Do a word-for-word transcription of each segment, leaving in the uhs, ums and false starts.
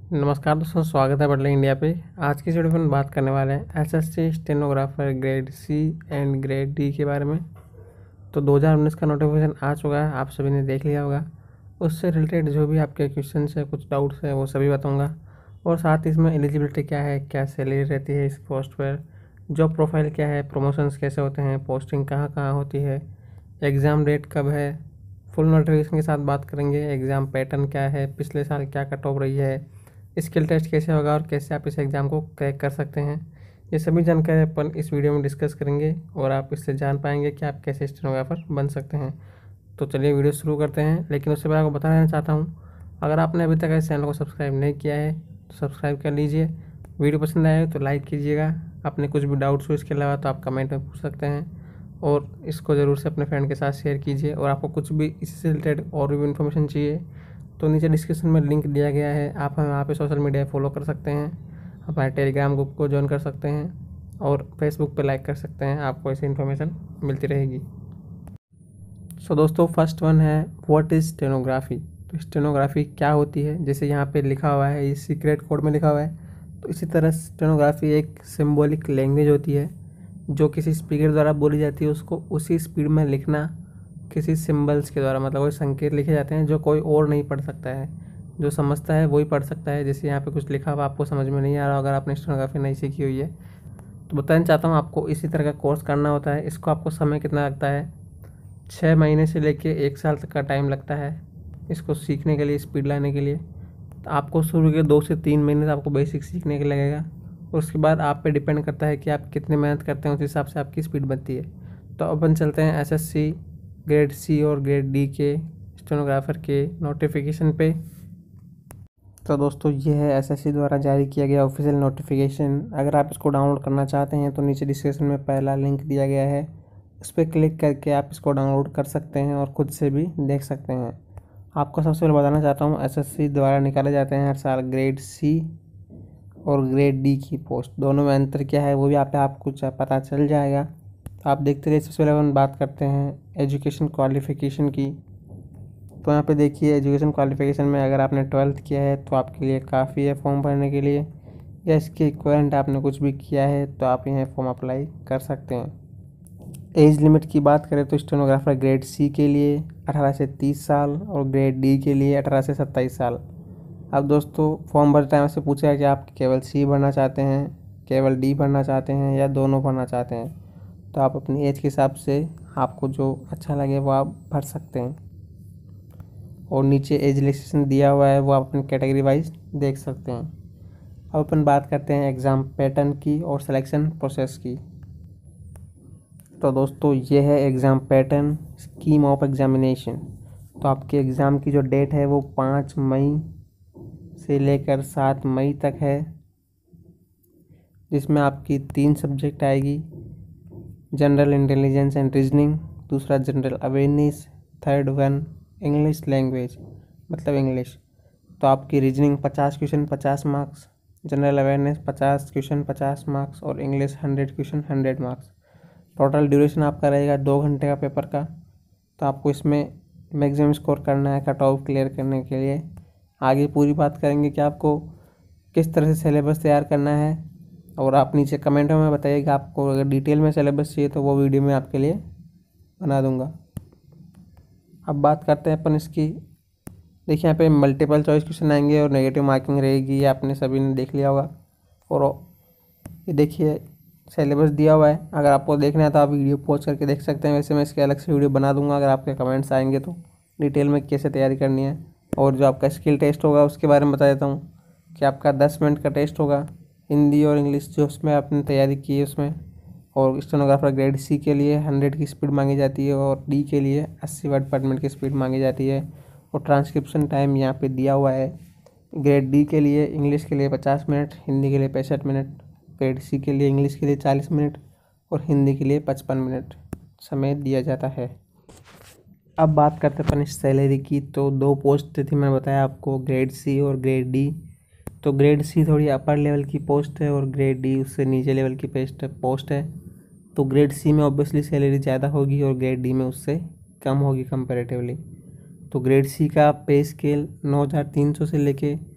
नमस्कार दोस्तों, स्वागत है पढ़ इंडिया पे। आज की इस वीडियो में हम बात करने वाले हैं SSC stenographer grade C and grade D के बारे में। तो दो हज़ार उन्नीस का नोटिफिकेशन आ चुका है, आप सभी ने देख लिया होगा। उससे रिलेटेड जो भी आपके क्वेश्चन है, कुछ डाउट्स है, वो सभी बताऊंगा। और साथ ही इसमें एलिजिबिलिटी क्या है, क्या सैलरी रहती है इस पोस्ट पर, जॉब प्रोफाइल क्या है, प्रमोशंस कैसे होते हैं, पोस्टिंग कहाँ कहाँ होती है, एग्ज़ाम डेट कब है, फुल नोटिफिकेशन के साथ बात करेंगे। एग्ज़ाम पैटर्न क्या है, पिछले साल क्या कट ऑफ रही है, स्किल टेस्ट कैसे होगा और कैसे आप इस एग्ज़ाम को क्रैक कर सकते हैं। ये सभी जानकारी अपन इस वीडियो में डिस्कस करेंगे और आप इससे जान पाएंगे कि आप कैसे स्टेनोग्राफर बन सकते हैं। तो चलिए वीडियो शुरू करते हैं। लेकिन उससे पहले आपको बताना चाहता हूँ, अगर आपने अभी तक इस चैनल को सब्सक्राइब नहीं किया है तो सब्सक्राइब कर लीजिए। वीडियो पसंद आए तो लाइक कीजिएगा। अपने कुछ भी डाउट्स हो इसके अलावा तो आप कमेंट में पूछ सकते हैं, और इसको ज़रूर से अपने फ्रेंड के साथ शेयर कीजिए। और आपको कुछ भी इससे रिलेटेड और भी इन्फॉर्मेशन चाहिए तो नीचे डिस्क्रिप्शन में लिंक दिया गया है, आप हमें वहाँ पे सोशल मीडिया फॉलो कर सकते हैं, हमारे टेलीग्राम ग्रुप को ज्वाइन कर सकते हैं और फेसबुक पे लाइक कर सकते हैं। आपको ऐसी इन्फॉर्मेशन मिलती रहेगी। सो so, दोस्तों, फर्स्ट वन है व्हाट इज़ स्टेनोग्राफी। तो स्टेनोग्राफी क्या होती है, जैसे यहाँ पे लिखा हुआ है, ये सीक्रेट कोड में लिखा हुआ है, तो इसी तरह स्टेनोग्राफी एक सिंबॉलिक लैंग्वेज होती है जो किसी स्पीकर द्वारा बोली जाती है। उसको उसी स्पीड में लिखना किसी सिंबल्स के द्वारा, मतलब वो संकेत लिखे जाते हैं जो कोई और नहीं पढ़ सकता है, जो समझता है वही पढ़ सकता है। जैसे यहाँ पे कुछ लिखा हुआ आपको समझ में नहीं आ रहा, अगर आपने स्टेनोग्राफी नहीं सीखी हुई है तो बताना चाहता हूँ, आपको इसी तरह का कोर्स करना होता है। इसको आपको समय कितना लगता है, छः महीने से लेके एक साल तक का टाइम लगता है इसको सीखने के लिए, स्पीड लाने के लिए। तो आपको शुरू के दो से तीन महीने आपको बेसिक सीखने के लगेगा। उसके बाद आप पे डिपेंड करता है कि आप कितनी मेहनत करते हैं, उस हिसाब से आपकी स्पीड बनती है। तो अपन चलते हैं एसएससी ग्रेड सी और ग्रेड डी के स्टेनोग्राफर के नोटिफिकेशन पे। तो दोस्तों, ये है एसएससी द्वारा जारी किया गया ऑफिशियल नोटिफिकेशन। अगर आप इसको डाउनलोड करना चाहते हैं तो नीचे डिस्क्रिप्शन में पहला लिंक दिया गया है, उस पर क्लिक करके आप इसको डाउनलोड कर सकते हैं और खुद से भी देख सकते हैं। आपको सबसे पहले बताना चाहता हूँ, एसएससी द्वारा निकाले जाते हैं हर साल ग्रेड सी और ग्रेड डी की पोस्ट। दोनों में अंतर क्या है वो भी आप आपको पता चल जाएगा। तो आप देखते रहिए। सबसे पहले हम बात करते हैं एजुकेशन क्वालिफ़िकेशन की। तो यहाँ पे देखिए, एजुकेशन क्वालिफ़िकेशन में अगर आपने ट्वेल्थ किया है तो आपके लिए काफ़ी है फॉर्म भरने के लिए, या इसके इक्विवेलेंट आपने कुछ भी किया है तो आप यहाँ फॉर्म अप्लाई कर सकते हैं। एज लिमिट की बात करें तो स्टेनोग्राफर ग्रेड सी के लिए अठारह से तीस साल और ग्रेड डी के लिए अठारह से सत्ताईस साल। अब दोस्तों, फॉर्म भरते टाइम से पूछा है कि आप केवल सी भरना चाहते हैं, केवल डी भरना चाहते हैं या दोनों भरना चाहते हैं। तो आप अपनी एज के हिसाब से आपको जो अच्छा लगे वो आप भर सकते हैं। और नीचे एज रिलैक्सेशन दिया हुआ है, वो आप अपनी कैटेगरी वाइज देख सकते हैं। अब अपन बात करते हैं एग्ज़ाम पैटर्न की और सिलेक्शन प्रोसेस की। तो दोस्तों, ये है exam pattern, scheme of examination. तो आपके एग्ज़ाम की जो डेट है वो पाँच मई से लेकर सात मई तक है, जिसमें आपकी तीन सब्जेक्ट आएगी, जनरल इंटेलिजेंस एंड रीजनिंग, दूसरा general awareness, third one English language मतलब इंग्लिश। तो आपकी रीजनिंग पचास क्वेश्चन पचास मार्क्स, जनरल अवेयरनेस पचास क्वेश्चन पचास मार्क्स और English hundred question hundred marks. Total duration आपका रहेगा दो घंटे का पेपर का। तो आपको इसमें मैक्सिमम स्कोर करना है कट ऑफ क्लियर करने के लिए। आगे पूरी बात करेंगे कि आपको किस तरह से सिलेबस तैयार करना है, और आप नीचे कमेंटों में बताइएगा। आपको अगर डिटेल में सिलेबस चाहिए तो वो वीडियो में आपके लिए बना दूंगा। अब बात करते हैं अपन इसकी। देखिए, यहाँ पे मल्टीपल चॉइस क्वेश्चन आएंगे और नेगेटिव मार्किंग रहेगी, ये आपने सभी ने देख लिया होगा। और ये देखिए सिलेबस दिया हुआ है, अगर आपको देखना है तो आप वीडियो पॉज करके देख सकते हैं। वैसे मैं इसके अलग से वीडियो बना दूंगा अगर आपके कमेंट्स आएंगे तो, डिटेल में कैसे तैयारी करनी है। और जो आपका स्किल टेस्ट होगा उसके बारे में बता देता हूँ कि आपका दस मिनट का टेस्ट होगा, हिंदी और इंग्लिश जो उसमें आपने तैयारी की है उसमें। और स्टेनोग्राफर ग्रेड सी के लिए हंड्रेड की स्पीड मांगी जाती है और डी के लिए अस्सी वर्ड पर मिनट की स्पीड मांगी जाती है। और ट्रांसक्रिप्शन टाइम यहाँ पे दिया हुआ है। ग्रेड डी के लिए इंग्लिश के लिए पचास मिनट, हिंदी के लिए पैंसठ मिनट, ग्रेड सी के लिए इंग्लिश के लिए चालीस मिनट और हिंदी के लिए पचपन मिनट समय दिया जाता है। अब बात करते हैं अपन इस सैलरी की। तो दो पोस्ट थी, मैंने बताया आपको, ग्रेड सी और ग्रेड डी। तो ग्रेड सी थोड़ी अपर लेवल की पोस्ट है और ग्रेड डी उससे नीचे लेवल की पोस्ट पोस्ट है। तो ग्रेड सी में ऑब्वियसली सैलरी ज़्यादा होगी और ग्रेड डी में उससे कम होगी कंपैरेटिवली। तो ग्रेड सी का पे स्केल नौ हज़ार तीन सौ से लेके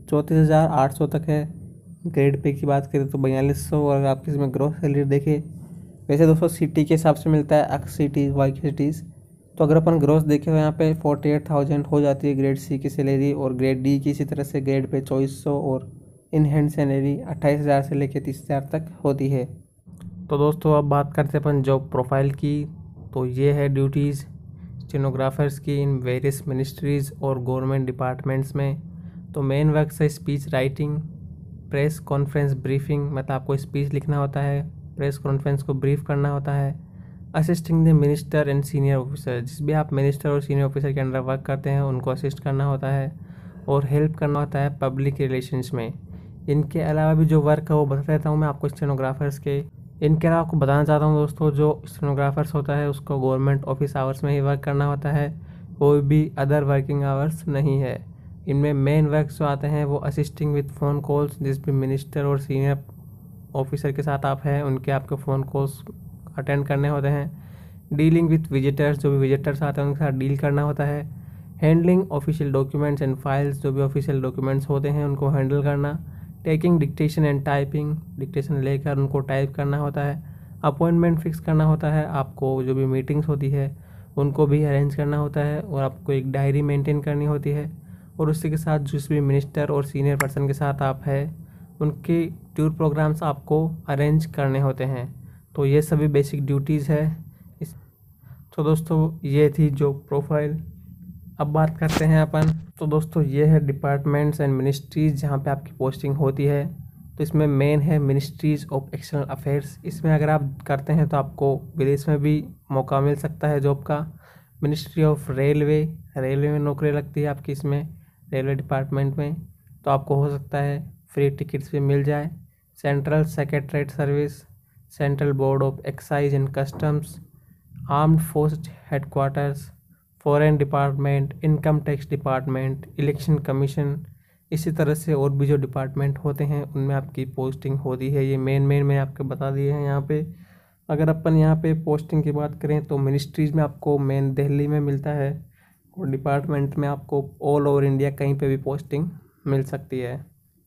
चौंतीस हज़ार आठ सौ तक है। ग्रेड पे की बात करें तो बयालीस सौ, और आप इसमें ग्रोस सैलरी देखें, वैसे दोस्तों सिटी के हिसाब से मिलता है, एक्स सिटीज़ वाई सिटीज़। तो अगर अपन ग्रोस देखें तो यहाँ पे फोर्टी एट थाउजेंड हो जाती है ग्रेड सी की सैलरी, और ग्रेड डी की इसी तरह से ग्रेड पे चौबीस सौ, और इन हैंड सैलरी अट्ठाईस हज़ार से लेकर तीस हज़ार तक होती है। तो दोस्तों अब बात करते हैं अपन जॉब प्रोफाइल की। तो ये है ड्यूटीज़ स्टेनोग्राफर्स की इन वेरियस मिनिस्ट्रीज़ और गवर्नमेंट डिपार्टमेंट्स में। तो मेन वर्क है speech writing, press conference briefing, मतलब आपको स्पीच लिखना होता है, प्रेस कॉन्फ्रेंस को ब्रीफ करना होता है, assisting the minister and senior officer, जिस भी आप मिनिस्टर और सीनियर ऑफिसर के अंडर वर्क करते हैं उनको असिस्ट करना होता है, और हेल्प करना होता है पब्लिक रिलेशंस में। इनके अलावा भी जो वर्क है वो बता देता हूँ मैं आपको स्टेनोग्राफर्स के। इनके अलावा आपको बताना चाहता हूँ दोस्तों, जो स्टेनोग्राफर्स होता है उसको गवर्नमेंट ऑफिस आवर्स में ही वर्क करना होता है, कोई भी अदर वर्किंग आवर्स नहीं है। इनमें मेन वर्क जो आते हैं वो असिस्टिंग विद फ़ोन कॉल्स, जिस भी मिनिस्टर और सीनियर ऑफिसर के साथ आप हैं उनके आपके फ़ोन कॉल्स अटेंड करने होते हैं, डीलिंग विथ विजिटर्स, जो भी विजिटर्स आते हैं उनके साथ डील करना होता है, handling official documents and files, जो भी ऑफिशियल डॉक्यूमेंट्स होते हैं उनको हैंडल करना, taking dictation and typing, dictation लेकर उनको टाइप करना होता है, अपॉइंटमेंट फिक्स करना होता है, आपको जो भी मीटिंग्स होती है उनको भी अरेंज करना होता है, और आपको एक डायरी मेंटेन करनी होती है, और उसी के साथ जिस भी मिनिस्टर और सीनियर पर्सन के साथ आप हैं उनके टूर प्रोग्राम्स आपको अरेंज करने होते हैं। तो ये सभी बेसिक ड्यूटीज़ है इस। तो दोस्तों ये थी जॉब प्रोफाइल। अब बात करते हैं अपन, तो दोस्तों ये है डिपार्टमेंट्स एंड मिनिस्ट्रीज़ जहाँ पे आपकी पोस्टिंग होती है। तो इसमें मेन है मिनिस्ट्रीज़ ऑफ एक्सटर्नल अफेयर्स। इसमें अगर आप करते हैं तो आपको विदेश में भी मौका मिल सकता है जॉब का। मिनिस्ट्री ऑफ रेलवे, रेलवे में नौकरी लगती है आपकी इसमें, रेलवे डिपार्टमेंट में, तो आपको हो सकता है फ्री टिकट्स भी मिल जाए। Central secretariat service, central board of excise and customs, armed force headquarters, foreign department, income tax department, election commission, इसी तरह से और भी जो डिपार्टमेंट होते हैं उनमें आपकी पोस्टिंग होती है। ये मेन मेन मैंने आपको बता दिए हैं यहाँ पे। अगर अपन यहाँ पे पोस्टिंग की बात करें तो मिनिस्ट्रीज़ में आपको मेन दिल्ली में मिलता है, और डिपार्टमेंट में आपको ऑल ओवर इंडिया कहीं पे भी पोस्टिंग मिल सकती है।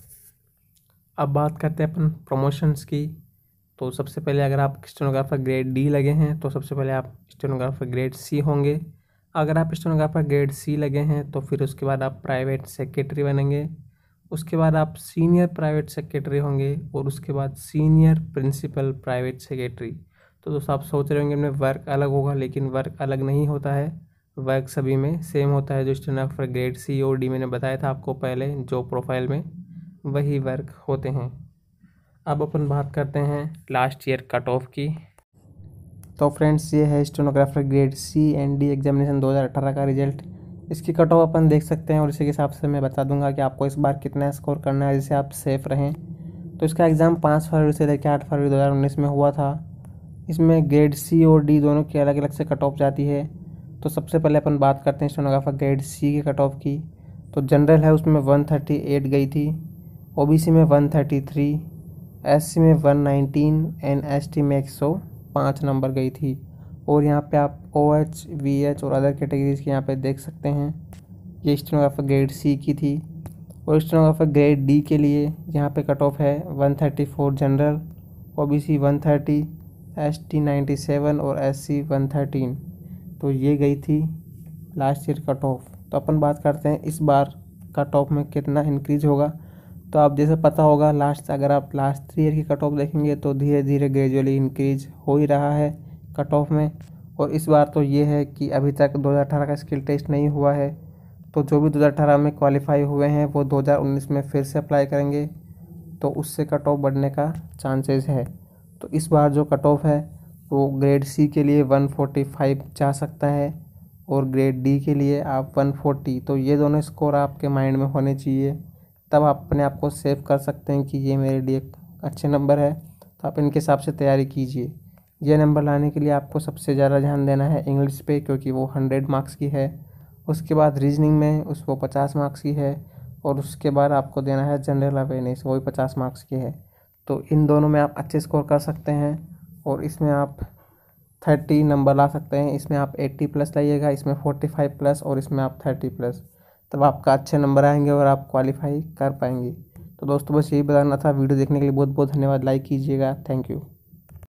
अब बात करते हैं अपन प्रमोशंस की। तो सबसे पहले अगर आप स्टेनोग्राफर ग्रेड डी लगे हैं तो सबसे पहले आप स्टेनोग्राफर ग्रेड सी होंगे। अगर आप स्टेनोग्राफर ग्रेड सी लगे हैं तो फिर उसके बाद आप प्राइवेट सेक्रेटरी बनेंगे, उसके बाद आप सीनियर प्राइवेट सेक्रेटरी होंगे, और उसके बाद सीनियर प्रिंसिपल प्राइवेट सेक्रेटरी। तो दोस्तों आप सोच रहे होंगे इनमें वर्क अलग होगा, लेकिन वर्क अलग नहीं होता है, वर्क सभी में सेम होता है। जो स्टेनोग्राफर ग्रेड सी और डी मैंने बताया था आपको पहले जो प्रोफाइल में, वही वर्क होते हैं। अब अपन बात करते हैं लास्ट ईयर कट ऑफ की। तो फ्रेंड्स ये है stenographer grade C and D examination दो हज़ार अठारह का रिजल्ट। इसकी कट ऑफ अपन देख सकते हैं, और इसी के हिसाब से मैं बता दूंगा कि आपको इस बार कितना स्कोर करना है जिससे आप सेफ रहें। तो इसका एग्ज़ाम पाँच फरवरी से लेकर आठ फरवरी दो हज़ार उन्नीस में हुआ था। इसमें ग्रेड सी और डी दोनों की अलग अलग से कट ऑफ जाती है। तो सबसे पहले अपन बात करते हैं स्टेनोग्राफर ग्रेड सी की कट ऑफ की। तो जनरल है उसमें वन थर्टी एट गई थी, ओबीसी में वन थर्टी थ्री, एससी में वन नाइनटीन एंड एसटी में एक सौ पाँच नंबर गई थी। और यहाँ पे आप ओ एच, वी एच और अदर कैटेगरीज के यहाँ पे देख सकते हैं। ये स्टेनोग्राफर ग्रेड सी की थी। और स्टेनोग्राफर ग्रेड डी के लिए यहाँ पे कट ऑफ है one thirty four general, OBC one thirty, ST ninety seven और एससी वन थर्टीन। तो ये गई थी लास्ट ईयर कट ऑफ। तो अपन बात करते हैं इस बार कट ऑफ में कितना इंक्रीज होगा। तो आप जैसे पता होगा लास्ट अगर आप लास्ट थ्री ईयर की कट ऑफ देखेंगे तो धीरे धीरे ग्रेजुअली इंक्रीज हो ही रहा है कट ऑफ में। और इस बार तो ये है कि अभी तक दो हज़ार अठारह का स्किल टेस्ट नहीं हुआ है, तो जो भी दो हज़ार अठारह में क्वालिफाई हुए हैं वो दो हज़ार उन्नीस में फिर से अप्लाई करेंगे, तो उससे कट ऑफ बढ़ने का चांसेस है। तो इस बार जो कट ऑफ है वो ग्रेड सी के लिए वन फोर्टी फाइव जा सकता है, और ग्रेड डी के लिए आप वन फोर्टी। तो ये दोनों स्कोर आपके माइंड में होने चाहिए, तब आप अपने आप को सेव कर सकते हैं कि ये मेरे लिए अच्छे नंबर है। तो आप इनके हिसाब से तैयारी कीजिए। ये नंबर लाने के लिए आपको सबसे ज़्यादा ध्यान देना है इंग्लिश पे, क्योंकि वो हंड्रेड मार्क्स की है। उसके बाद रीजनिंग में उसको पचास मार्क्स की है, और उसके बाद आपको देना है जनरल अवेयरनेस, वो भी पचास मार्क्स की है। तो इन दोनों में आप अच्छे स्कोर कर सकते हैं, और इसमें आप थर्टी नंबर ला सकते हैं। इसमें आप एट्टी प्लस लाइएगा, इसमें फोर्टी फाइव प्लस, और इसमें आप थर्टी प्लस। तब आपका अच्छे नंबर आएंगे और आप क्वालिफाई कर पाएंगे। तो दोस्तों बस यही बताना था। वीडियो देखने के लिए बहुत बहुत धन्यवाद। लाइक कीजिएगा। Thank you.